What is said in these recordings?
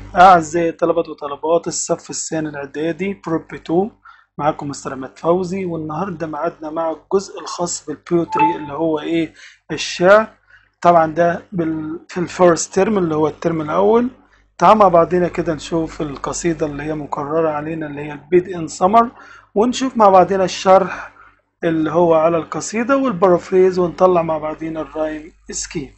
أعزائي طلبة وطالبات الصف الثاني الإعدادي بروب 2. معاكم مستر عماد فوزي، والنهاردة معادنا مع الجزء الخاص بالبيوتري اللي هو الشعر. طبعا ده في الفيرست ترم اللي هو الترم الأول. تعالوا مع بعضنا كده نشوف القصيدة اللي هي مكررة علينا اللي هي البيد إن سمر، ونشوف مع بعضنا الشرح اللي هو على القصيدة والبارافريز، ونطلع مع بعضنا الرايم سكيم.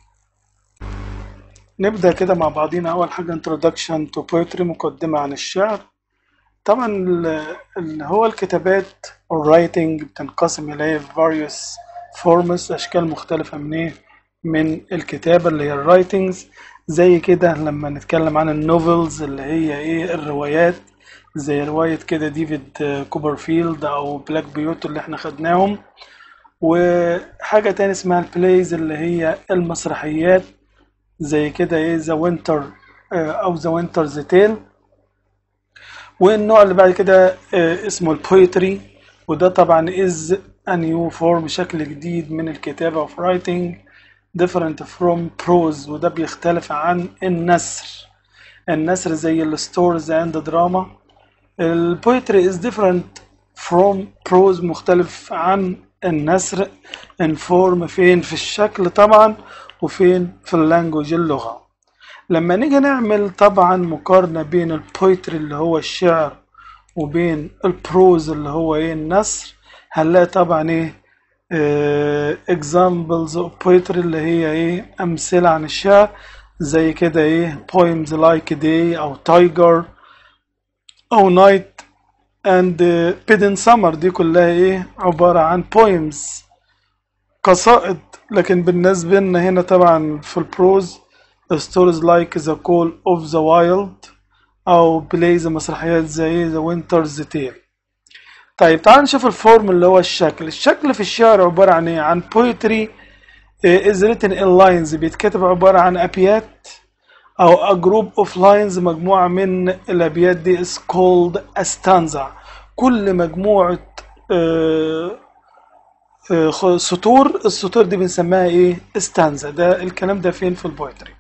نبدأ كده مع بعضينا. أول حاجة introduction to poetry، مقدمة عن الشعر. طبعا اللي هو الكتابات or writing بتنقسم إلى various forms، أشكال مختلفة من الكتابة اللي هي writings. زي كده لما نتكلم عن النوفلز اللي هي الروايات، زي رواية كده ديفيد كوبرفيلد أو بلاك بيوت اللي احنا خدناهم. وحاجة تاني اسمها البلايز اللي هي المسرحيات، زي كده ذا وينتر او ذا وينترز تيل. والنوع اللي بعد كده اسمه البويتري، وده طبعا is a new form، شكل جديد من الكتابة of writing different from prose، وده بيختلف عن النثر زي الستوريز and دراما. البويتري is different from prose، مختلف عن النثر in form، فين في الشكل طبعا، وفين في اللانجوج اللغة. لما نيجي نعمل طبعا مقارنة بين البويتري اللي هو الشعر وبين البروز اللي هو النثر، هنلاقي طبعا examples of poetry اللي هي أمثلة عن الشعر، زي كده poems like day أو tiger أو night and bid in summer. دي كلها عبارة عن poems، قصائد. لكن بالنسبة لنا هنا طبعا في البروز stories like the call of the wild أو plays، مسرحيات زي the winter's tale. طيب تعال نشوف الفورم اللي هو الشكل في الشعر عبارة عن عن poetry is written in lines، بيتكتب عبارة عن أبيات أو a group of lines، مجموعة من الأبيات دي is called a stanza. كل مجموعة السطور دي بنسميها ستانزا. ده الكلام ده فين في البويتري.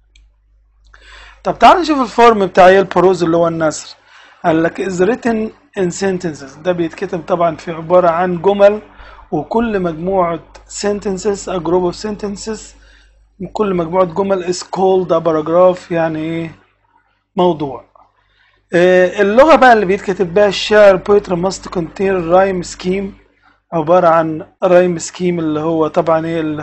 طب تعال نشوف الفورم بتاع البروز اللي هو النثر. قال لك is written in sentences، ده بيتكتب طبعا في عبارة عن جمل، وكل مجموعة sentences a group of sentences، كل مجموعة جمل is called a paragraph، يعني موضوع. اللغة بقى اللي بيتكتب بها الشعر poetry must contain rhyme scheme، عبارة عن رايم سكيم اللي هو طبعا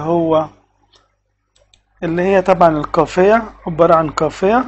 اللي هي طبعا القافية، عبارة عن قافية.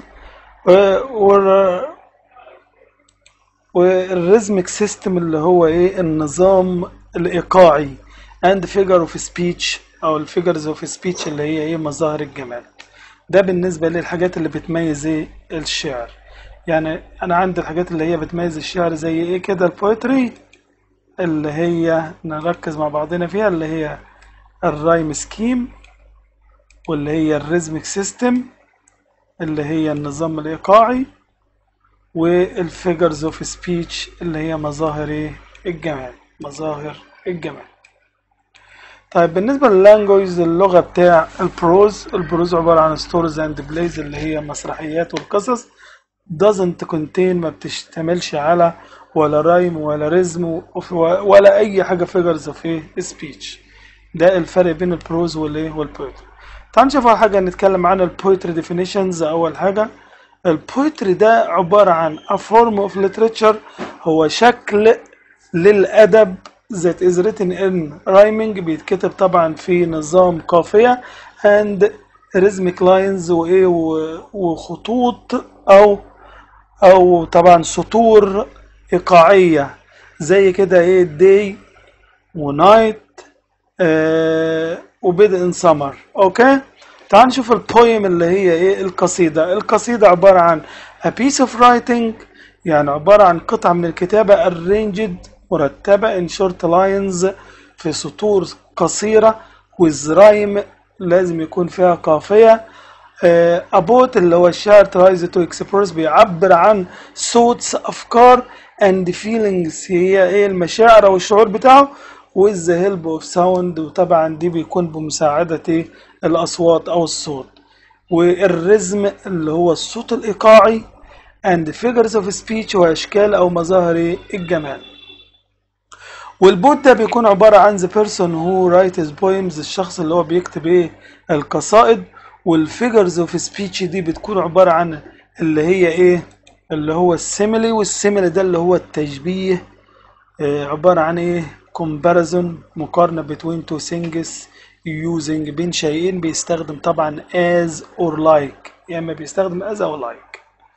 والريزميك سيستم اللي هو النظام الإيقاعي and figure of speech أو الفيجرز اوف سبيتش اللي هي مظاهر الجمال. ده بالنسبة للحاجات اللي بتميز الشعر. يعني أنا عندي الحاجات اللي هي بتميز الشعر زي كده البويتري، اللي هي نركز مع بعضنا فيها، اللي هي الرايم سكيم، واللي هي الريزميك سيستم اللي هي النظام الإيقاعي، والفيجرز اوف سبيتش اللي هي مظاهر الجمال. طيب بالنسبة لللانجويز، اللغة بتاع البروز عبارة عن ستوريز اند بلايز اللي هي مسرحيات والقصص. doesn't contain، ما بتشتملش على ولا رايم ولا ريزم ولا اي حاجة figures of speech. ده الفرق بين البروز والبويتري. تعال نشوف اول حاجة نتكلم عن البويتري definitions. اول حاجة البويتري ده عبارة عن a form of literature، هو شكل للأدب that is written in rhyming، بيتكتب طبعا في نظام قافية and rhythmic lines وخطوط أو طبعا سطور إيقاعية، زي كده day ونايت وبدء ان سمر. اوكي، تعال نشوف البويم اللي هي القصيدة عبارة عن a piece of writing، يعني عبارة عن قطعة من الكتابة arranged، مرتبة in short lines، في سطور قصيرة with rhyme، لازم يكون فيها قافية. about اللي هو الشاعر tries to express، بيعبر عن thoughts، أفكار and feelings، هي المشاعر أو الشعور بتاعه with the help of sound، وطبعا دي بيكون بمساعدة الأصوات أو الصوت. والرزم اللي هو الصوت الإيقاعي and figures of speech وأشكال أو مظاهر الجمال. والبوت ده بيكون عبارة عن the person who writes poems، الشخص اللي هو بيكتب القصائد. والfigures of speech دي بتكون عبارة عن اللي هي اللي هو السيميلي، والسيميلي ده اللي هو التشبيه، عبارة عن comparison، مقارنة between two things using بين شيئين. بيستخدم طبعا as or like، يا اما بيستخدم as او like.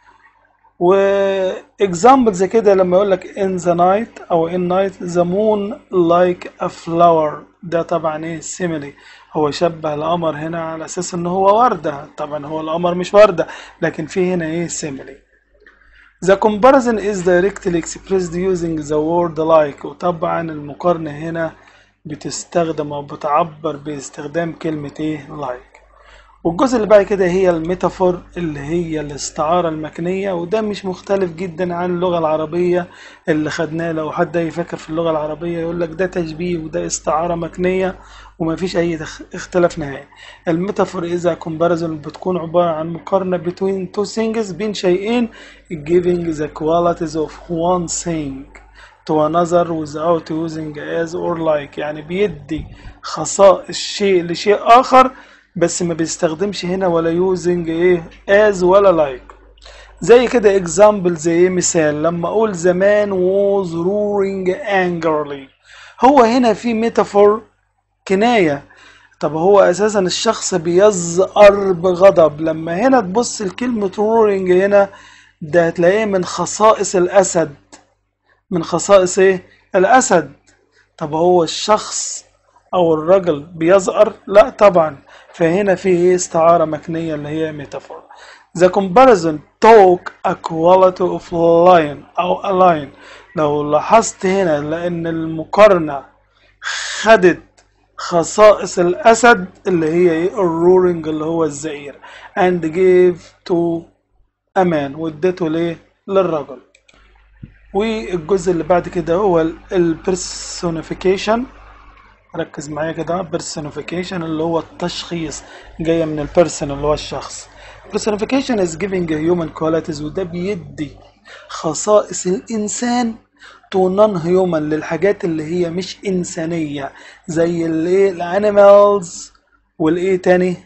و examples كده لما يقول لك in the night او in night the moon like a flower، ده طبعا simile، هو شبه القمر هنا على اساس ان هو وردة. طبعا هو القمر مش وردة، لكن في هنا simile. The comparison is directly expressed using the word like، وطبعا المقارنة هنا بتستخدم او بتعبر باستخدام كلمة like. والجزء اللي بعد كده هي الميتافور، اللي هي الاستعارة المكنية، وده مش مختلف جدا عن اللغة العربية اللي خدناه. لو حد يفكر في اللغة العربية يقول لك ده تشبيه وده استعارة مكنية، وما فيش أي اختلاف نهائي. الميتافور إذا comparison بتكون عبارة عن مقارنة between two things، بين شيئين، giving the qualities of one thing to another without using as or like، يعني بيدي خصائص شيء لشيء آخر بس ما بيستخدمش هنا ولا using as ولا like. زي كده example، زي مثال لما اقول the man was roaring angrily، هو هنا في ميتافور كناية. طب هو اساسا الشخص بيزأر بغضب. لما هنا تبص لكلمة roaring هنا، ده هتلاقيه من خصائص الاسد، من خصائص الاسد. طب هو الشخص او الرجل بيزأر؟ لا طبعا. فهنا في استعارة مكنية اللي هي ميتافور. The comparison took a quality of line أو a line. لو لاحظت هنا لأن المقارنة خدت خصائص الأسد اللي هي الرورنج اللي هو الزئير، and gave to a man، وادته للرجل. والجزء اللي بعد كده هو البرسونيفيكيشن. ركز معايا كده، personification اللي هو التشخيص، جاية من البيرسون اللي هو الشخص. personification is giving human qualities، وده بيدي خصائص الإنسان to non-human، للحاجات اللي هي مش إنسانية، زي الانيمالز تاني،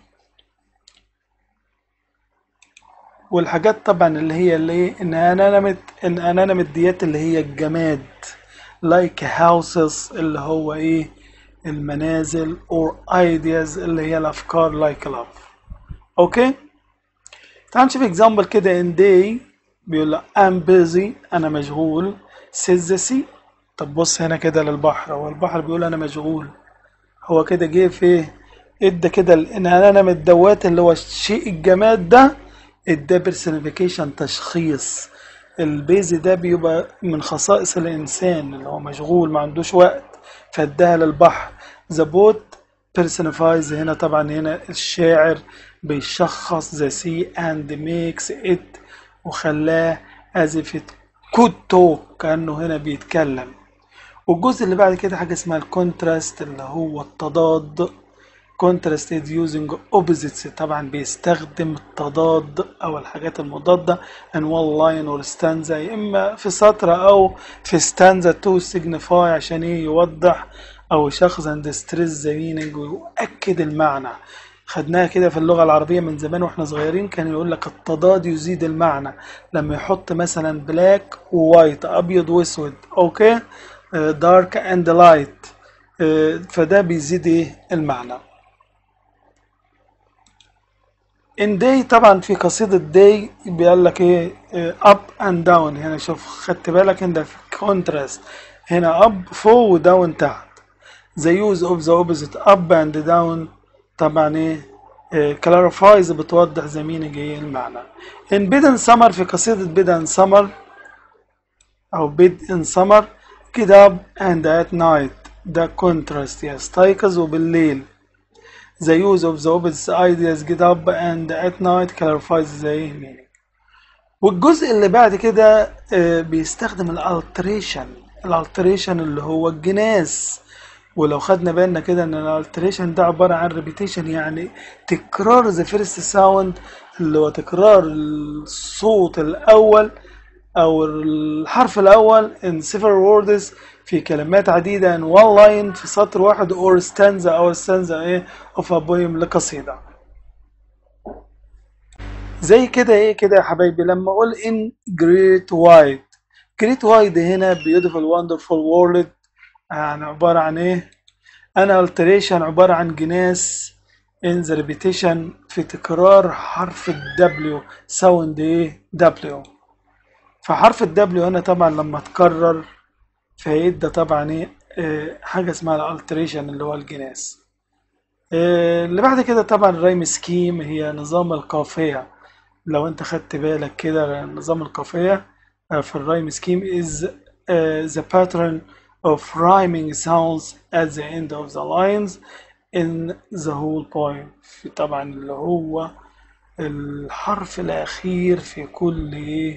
والحاجات طبعا اللي هي inanimate ديات اللي هي الجماد، like houses اللي هو المنازل، or ideas اللي هي الأفكار like love. أوكي، تعال نشوف example كده. in day بيقول لك I'm busy، أنا مشغول. says the sea. طب بص هنا كده للبحر، هو البحر بيقول أنا مشغول، هو كده جه في ادى كده أنا متدوات اللي هو الشيء الجماد ده، ادى personification تشخيص. البيزي ده بيبقى من خصائص الإنسان اللي هو مشغول ما عندوش وقت، فاداها للبحر. the boat personifies، هنا طبعا هنا الشاعر بيشخص the sea and makes it، وخلاه as if it could talk، كأنه هنا بيتكلم. والجزء اللي بعد كده حاجة اسمها الكونتراست اللي هو التضاد. contrast is using opposites، طبعا بيستخدم التضاد او الحاجات المضادة in one line or stanza، اما في سطر او في stanza to signify عشان يوضح او يشخص and stress the meaning ويؤكد المعنى. خدناها كده في اللغة العربية من زمان واحنا صغيرين، كان يقول لك التضاد يزيد المعنى، لما يحط مثلا black ووايت، ابيض واسود، اوكي، dark and light، فده بيزيد المعنى. in day طبعا في قصيدة day بيقول لك up and down. هنا شوف خدت بالك هنا في contrast، هنا up فوق وداون تحت. the use of the opposite up and down طبعا clarifies بتوضح the meaning المعنى. in bed in summer في قصيدة bed in summer أو bed in summer get up and at night، ده contrast، يستيقظ وبالليل. the use of the opposite ideas get up and at night clarifies the meaning. والجزء اللي بعد كده بيستخدم الالتريشن اللي هو الجناس، ولو خدنا بالنا كده ان الالتريشن ده عبارة عن repetition، يعني تكرار the first sound، اللي هو تكرار الصوت الاول او الحرف الاول in several words في كلمات عديدة in one line في سطر واحد or stanza او stanza ايه of a poem لقصيدة. زي كده ايه كده يا حبايبي لما اقول in great wide. great wide هنا beautiful wonderful world، يعني عبارة عن ايه؟ أنا alteration عبارة عن جناس in the repetition في تكرار حرف ال W sound ايه W. فحرف ال W هنا طبعا لما تكرر فيدى طبعا ايه حاجة اسمها alteration اللي هو الجناس. اللي بعد كده طبعا الرايم سكيم هي نظام القافية. لو انت خدت بالك كده نظام القافية في الرايم سكيم is the pattern of rhyming sounds at the end of the lines in the whole poem. في طبعا اللي هو الحرف الأخير في كل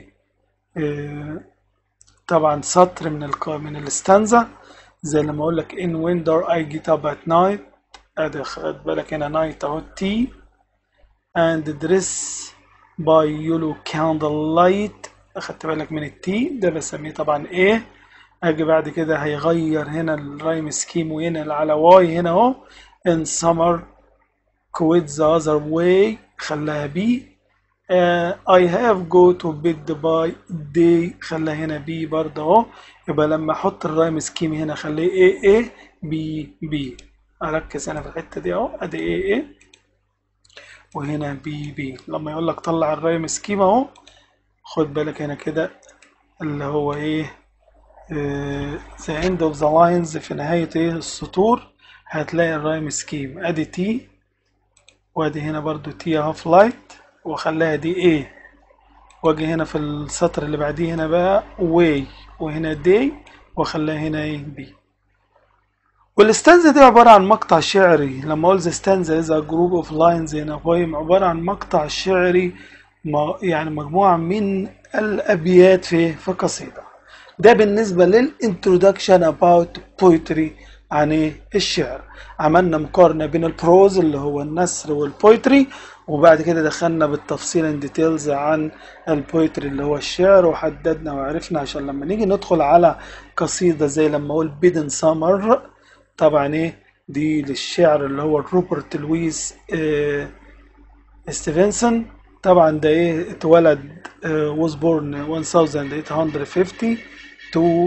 طبعا سطر من الستانزا. زي لما أقول لك in winter I get up at night، أدي خد بالك هنا night أهو T and dress by yellow candlelight، أخدت بالك من التي ده بسميه طبعا ايه. اجي بعد كده هيغير هنا الرايم سكيم وهنا على واي هنا اهو in summer quit the other way خلاها بي. I have go to bed by day خلاها هنا بي برضه اهو. يبقى لما احط الرايم سكيم هنا خليه ايه بي بي. اركز انا في الحته دي اهو ادي ايه وهنا بي بي. لما يقول لك طلع الرايم سكيم اهو خد بالك هنا كده اللي هو ايه the end of the lines في نهاية ايه السطور هتلاقي الرايم سكيم ادي تي وادي هنا برضو تي اهو فلايت وخليها دي ايه، واجي هنا في السطر اللي بعديه هنا بقى واي وهنا دي وخليها هنا ايه بي. والستانزا دي عبارة عن مقطع شعري. لما اقول the stanza is a group of lines in a poem عبارة عن مقطع شعري يعني مجموعة من الأبيات في قصيدة. ده بالنسبة للintroduction about poetry عن ايه الشعر. عملنا مقارنة بين البروز اللي هو النثر والبويتري، وبعد كده دخلنا بالتفصيل ديتيلز عن البويتري اللي هو الشعر وحددنا وعرفنا عشان لما نيجي ندخل على قصيدة زي لما اقول بيدن سامر طبعا ايه دي للشعر اللي هو روبرت لويس ستيفنسون. طبعا ده ايه اتولد was born 1850 to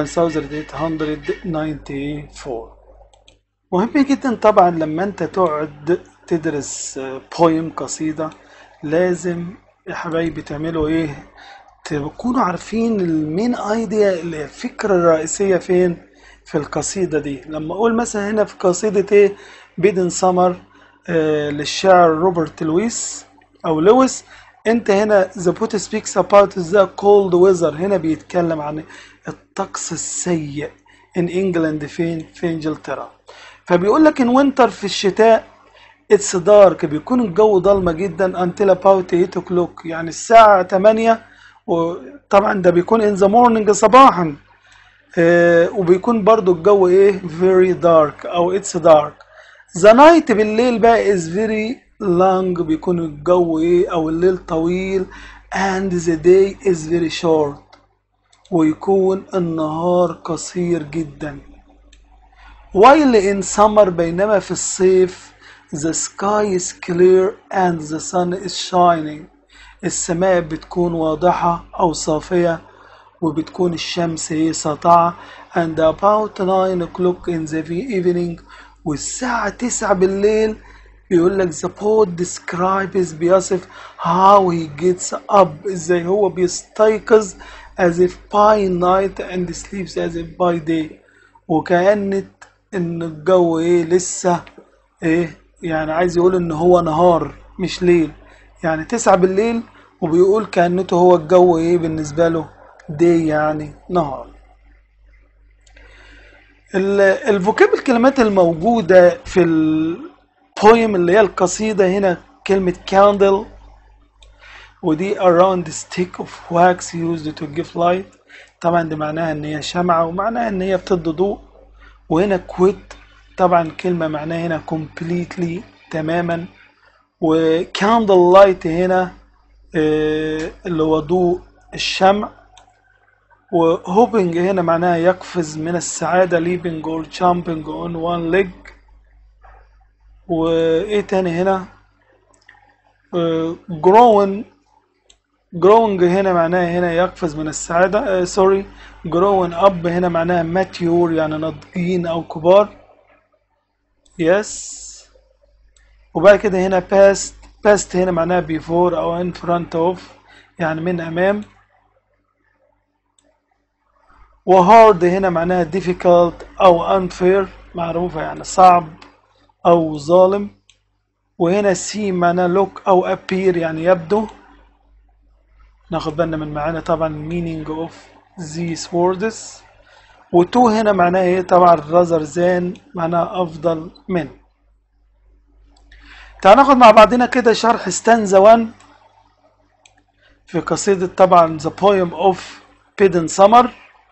1894. مهم جدا طبعا لما انت تقعد تدرس بويم قصيدة لازم يا حبايبي تعملوا ايه تكونوا عارفين المين ايديا الفكرة الرئيسية فين في القصيدة دي. لما اقول مثلا هنا في قصيدة ايه بيدن سمر للشاعر روبرت لويس او لويس، انت هنا the poet speaks about the cold weather هنا بيتكلم عن الطقس السيء in England فين في انجلترا. فبيقول لك in winter في الشتاء it's dark بيكون الجو ضلمة جدا until about 8 o'clock يعني الساعة 8، وطبعا ده بيكون in the morning صباحا وبيكون برضو الجو ايه very dark او it's dark. the night بالليل بقى is very long بيكون الجو ايه او الليل طويل and the day is very short ويكون النهار قصير جدا. while in summer بينما في الصيف the sky is clear and the sun is shining السماء بتكون واضحة أو صافية وبتكون الشمس ساطعة and about 9 o'clock in the evening والساعة 9 بالليل بيقول لك the poet describes بيصف how he gets up ازاي هو بيستيقظ as if by night and sleeps as if by day وكأن ان الجو لسه يعني عايز يقول ان هو نهار مش ليل يعني 9 بالليل وبيقول كأنته هو الجو بالنسبة له دي يعني نهار. الفوكاب الكلمات الموجودة في البويم اللي هي القصيدة هنا كلمة candle ودي around stick of wax used to give light طبعا دي معناها ان هي شمعة ومعناها ان هي بتدي ضوء. وهنا quit طبعا كلمة معناها هنا completely تماما. وcandle light هنا اللي هو ضوء الشمع. وhoping هنا معناها يقفز من السعادة leaping or jumping on one leg. وايه تاني هنا growing هنا معناها هنا يقفز من السعادة سوري growing up هنا معناها mature يعني ناضجين أو كبار. yes. وبعد كده هنا past هنا معناها before أو in front of يعني من أمام. وhard هنا معناها difficult أو unfair معروفة يعني صعب أو ظالم. وهنا see معناها look أو appear يعني يبدو. ناخد بالنا من معانا طبعا meaning of these words. و2 هنا معناها ايه طبعا rather than معناها أفضل من. تعال ناخد مع بعضنا كده شرح stanza 1 في قصيدة طبعا the poem of Hidden Summer.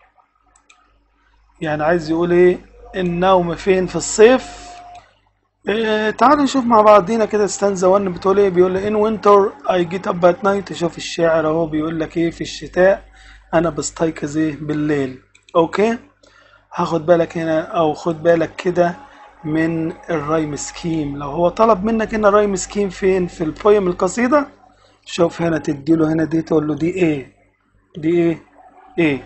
يعني عايز يقول ايه النوم فين في الصيف. تعالوا نشوف مع بعضينا كده stanza 1 بتقول ايه. بيقول in winter I get up at night. شوف الشاعر اهو بيقول لك ايه في الشتاء انا بستيقظ ايه بالليل. اوكي هاخد بالك هنا او خد بالك كده من الرايم سكيم. لو هو طلب منك هنا رايم سكيم فين في البويم القصيدة شوف هنا تديله هنا دي تقول له دي ايه دي ايه ايه.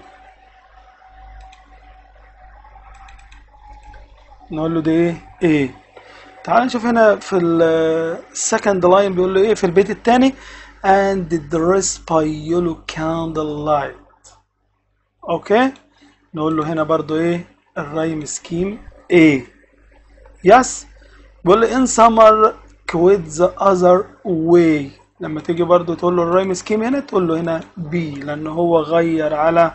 نقول له دي ايه ايه. تعال نشوف هنا في السكند لاين بيقول له ايه في البيت الثاني and dressed by yellow candle light. اوكي نقول له هنا برضو ايه الرايم سكيم ايه. يس بيقول له in summer quit the other way. لما تيجي برضو تقول له الرايم سكيم هنا تقول له هنا بي لانه هو غير على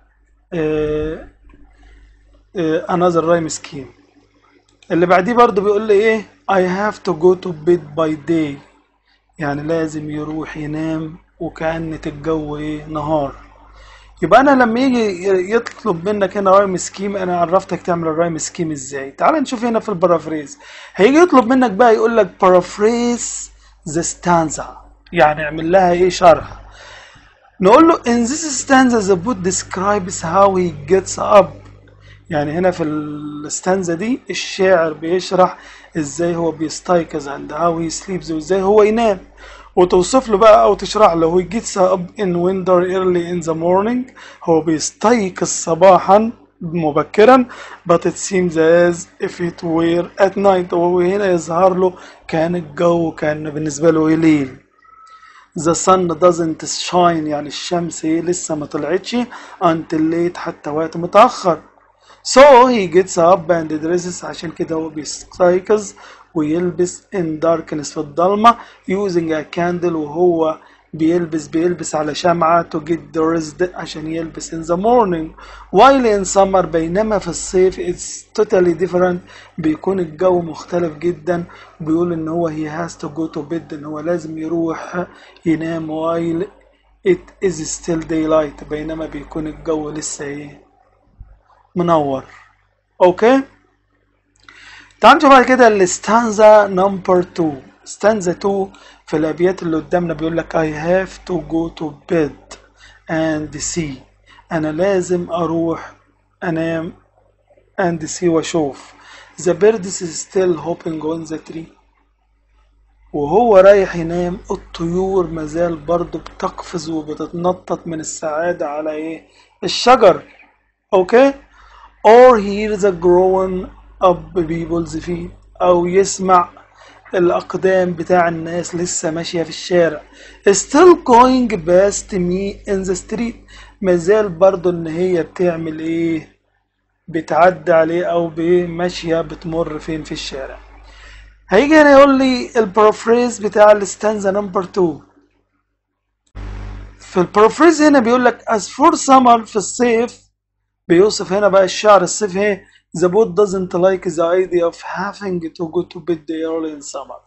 another رايم سكيم. اللي بعديه برضو بيقول لي ايه I have to go to bed by day يعني لازم يروح ينام وكأن الجو ايه نهار. يبقى انا لما يجي يطلب منك هنا رايم سكيم انا عرفتك تعمل الرايم سكيم ازاي. تعال نشوف هنا في البارافريز هيجي يطلب منك بقى يقول لك paraphrase the stanza يعني اعمل لها ايه شرح. نقول له in this stanza the poet describes how he gets up. يعني هنا في الستانزا دي الشاعر بيشرح ازاي هو بيستيقظ عند how he sleeps وازاي هو ينام. وتوصف له بقى او تشرح له he gets up in winter early in the morning هو بيستيقظ صباحا مبكرا but it seems as if it were at night وهو هنا يظهر له كان الجو كان بالنسبة له ليل. the sun doesn't shine يعني الشمس لسه ما طلعتش until late حتى وقت متأخر. So he gets up and dresses عشان كده هو بيستيقظ ويلبس in darkness في الضلمة using a candle وهو بيلبس على شمعة to get dressed عشان يلبس in the morning. while in summer بينما في الصيف it's totally different بيكون الجو مختلف جدا. بيقول ان هو he has to go to bed ان هو لازم يروح ينام while it is still daylight بينما بيكون الجو لسه منور. اوكي تعال نشوف بعد كده الستانزا نمبر 2. ستانزا 2 في الابيات اللي قدامنا بيقول لك I have to go to bed and see انا لازم اروح انام and see واشوف the birds is still hopping on the tree وهو رايح ينام الطيور مازال برضو بتقفز وبتتنطط من السعادة على ايه الشجر. اوكي or hear the growing up people's feet أو يسمع الأقدام بتاع الناس لسه ماشية في الشارع. still going past me in the street مازال برضو إن هي بتعمل إيه بتعدي عليه أو ماشية بتمر فين في الشارع. هيجي هنا يقول لي البارافريز بتاع الستانزا نمبر 2. في البارافريز هنا بيقول لك as for summer في الصيف بيوصف هنا بقى الشعر الصيفي ايه the poet doesn't like the idea of having to go to bed early in summer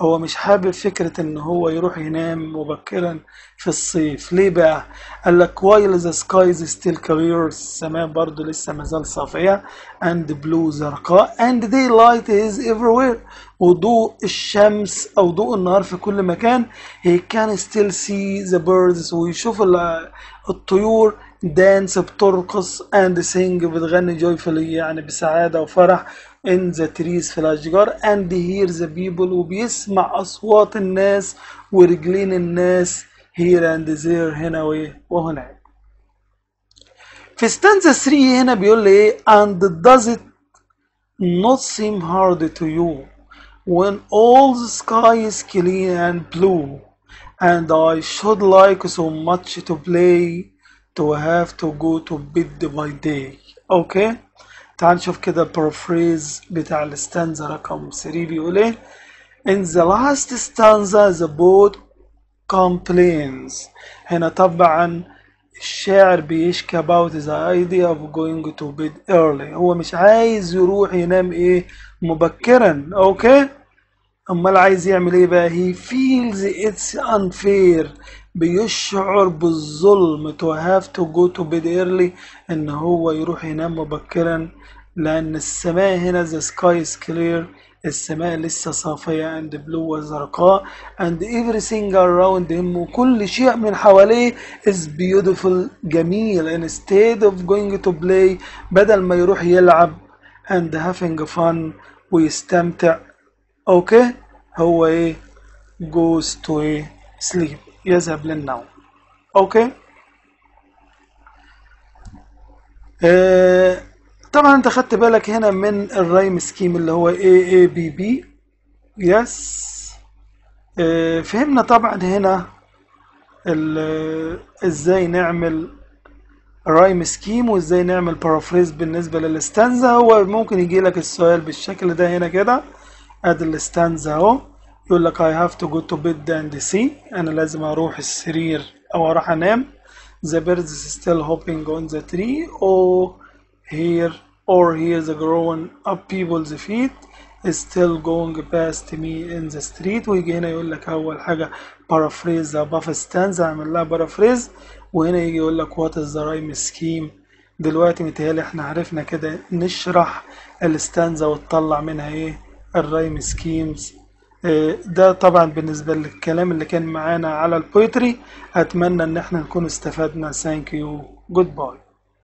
هو مش حابب فكرة ان هو يروح ينام مبكرا في الصيف. ليه بقى؟ قال لك while the sky is still clear، السماء برضو لسه مازال صافية، and blue زرقاء، and daylight is everywhere، وضوء الشمس او ضوء النهار في كل مكان. he can still see the birds، ويشوف الطيور dance بترقص and sing بتغني joyfully يعني بسعادة وفرح in the trees في الأشجار and hear the people، وبيسمع أصوات الناس ورجلين الناس here and there هنا وهناك. في stanza 3 هنا بيقول لي ايه and does it not seem hard to you when all the sky is clean and blue and I should like so much to play to have to go to bed by day. اوكي، تعال نشوف كده البارافريز بتاع الستانزا رقم 3 بيقول ايه. In the last stanza the poet complains. هنا طبعا الشاعر بيشكي about the idea of going to bed early، هو مش عايز يروح ينام ايه مبكرا. اوكي، امال عايز يعمل ايه بقى؟ he feels it's unfair، بيشعر بالظلم to have to go to bed early، ان هو يروح ينام مبكرا، لان السماء هنا the sky is clear، السماء لسه صافية and blue وزرقاء and everything around him، وكل شيء من حواليه is beautiful جميل instead of going to play، بدل ما يروح يلعب and having fun ويستمتع. اوكي، هو ايه goes to ايه sleep، يذهب للنوم. اوكي، طبعا انت خدت بالك هنا من الرايم سكيم اللي هو AABB. يس، فهمنا طبعا هنا ازاي نعمل رايم سكيم وازاي نعمل بارافريز بالنسبة للستانزا. هو ممكن يجي لك السؤال بالشكل ده هنا كده، ادي الستانزا اهو، يقول لك I have to go to bed and see، انا لازم اروح السرير او اروح انام. The birds still hopping on the tree or here the growing up people's feet is still going past me in the street. ويجي هنا يقول لك اول حاجة paraphrase above stanza، اعمل لها paraphrase، وهنا يجي يقول لك what is the rhyme scheme. دلوقتي متهيألي احنا عرفنا كده نشرح الستانزا وتطلع منها ايه الرايم سكيمز. ده طبعا بالنسبة للكلام اللي كان معانا على البويتري. أتمنى إن احنا نكون استفدنا. Thank you. Goodbye.